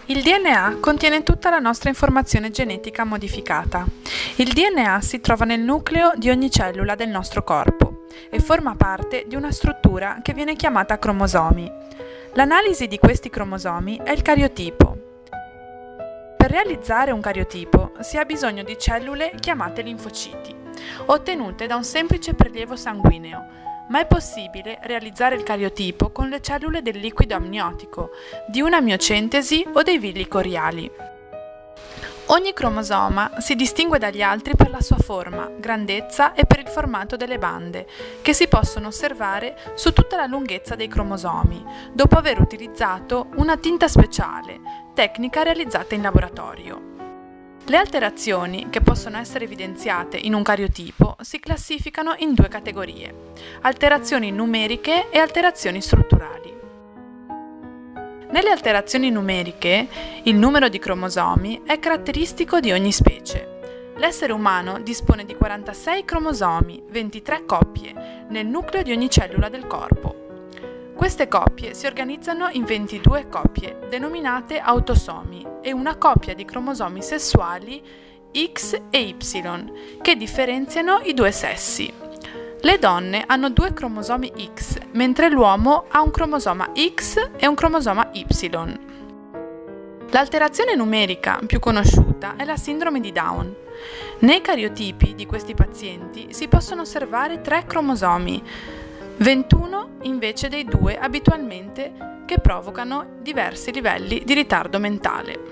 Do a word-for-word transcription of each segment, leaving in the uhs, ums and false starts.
Il D N A contiene tutta la nostra informazione genetica modificata. Il D N A si trova nel nucleo di ogni cellula del nostro corpo e forma parte di una struttura che viene chiamata cromosomi. L'analisi di questi cromosomi è il cariotipo. Per realizzare un cariotipo si ha bisogno di cellule chiamate linfociti, ottenute da un semplice prelievo sanguigno, ma è possibile realizzare il cariotipo con le cellule del liquido amniotico, di una miocentesi o dei villi coriali. Ogni cromosoma si distingue dagli altri per la sua forma, grandezza e per il formato delle bande, che si possono osservare su tutta la lunghezza dei cromosomi, dopo aver utilizzato una tinta speciale, tecnica realizzata in laboratorio. Le alterazioni che possono essere evidenziate in un cariotipo si classificano in due categorie: alterazioni numeriche e alterazioni strutturali. Nelle alterazioni numeriche, il numero di cromosomi è caratteristico di ogni specie. L'essere umano dispone di quarantasei cromosomi, ventitré coppie, nel nucleo di ogni cellula del corpo. Queste coppie si organizzano in ventidue coppie, denominate autosomi, e una coppia di cromosomi sessuali X e Y, che differenziano i due sessi. Le donne hanno due cromosomi X, mentre l'uomo ha un cromosoma X e un cromosoma Y. L'alterazione numerica più conosciuta è la sindrome di Down. Nei cariotipi di questi pazienti si possono osservare tre cromosomi, ventuno invece dei due abitualmente, che provocano diversi livelli di ritardo mentale.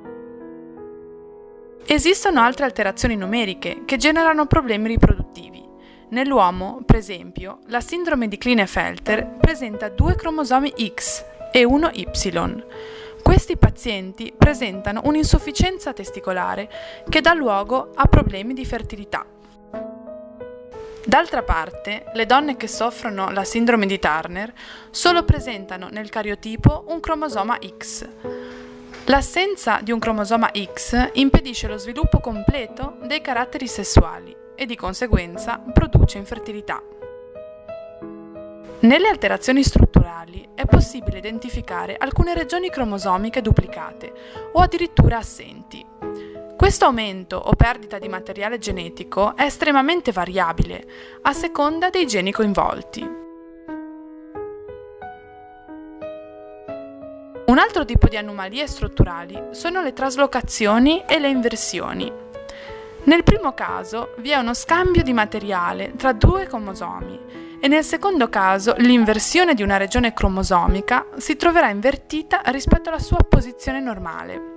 Esistono altre alterazioni numeriche che generano problemi riproduttivi. Nell'uomo, per esempio, la sindrome di Klinefelter presenta due cromosomi X e uno Y. Questi pazienti presentano un'insufficienza testicolare che dà luogo a problemi di fertilità. D'altra parte, le donne che soffrono la sindrome di Turner solo presentano nel cariotipo un cromosoma X. L'assenza di un cromosoma X impedisce lo sviluppo completo dei caratteri sessuali e di conseguenza produce infertilità. Nelle alterazioni strutturali è possibile identificare alcune regioni cromosomiche duplicate o addirittura assenti. Questo aumento o perdita di materiale genetico è estremamente variabile a seconda dei geni coinvolti. Un altro tipo di anomalie strutturali sono le traslocazioni e le inversioni. Nel primo caso vi è uno scambio di materiale tra due cromosomi e nel secondo caso l'inversione di una regione cromosomica si troverà invertita rispetto alla sua posizione normale.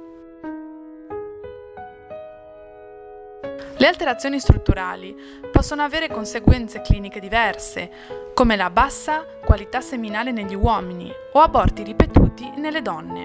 Le alterazioni strutturali possono avere conseguenze cliniche diverse, come la bassa qualità seminale negli uomini o aborti ripetuti nelle donne.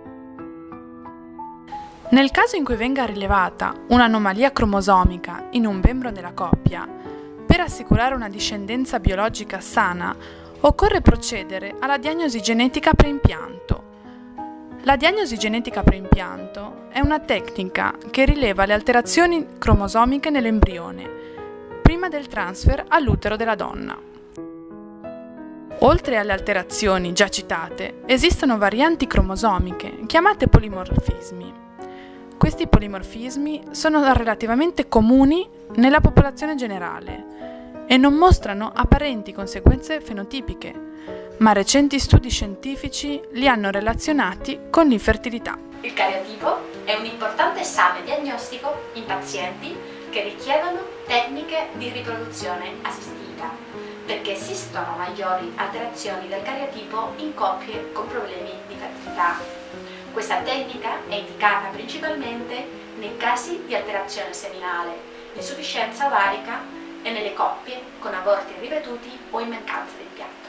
Nel caso in cui venga rilevata un'anomalia cromosomica in un membro della coppia, per assicurare una discendenza biologica sana, occorre procedere alla diagnosi genetica preimpianto. La diagnosi genetica preimpianto è una tecnica che rileva le alterazioni cromosomiche nell'embrione, prima del transfer all'utero della donna. Oltre alle alterazioni già citate, esistono varianti cromosomiche, chiamate polimorfismi. Questi polimorfismi sono relativamente comuni nella popolazione generale e non mostrano apparenti conseguenze fenotipiche, ma recenti studi scientifici li hanno relazionati con l'infertilità. Il cariotipo è un importante esame diagnostico in pazienti che richiedono tecniche di riproduzione assistita, perché esistono maggiori alterazioni del cariotipo in coppie con problemi di fertilità. Questa tecnica è indicata principalmente nei casi di alterazione seminale, insufficienza ovarica e nelle coppie con aborti ripetuti o in mancanza di impianto.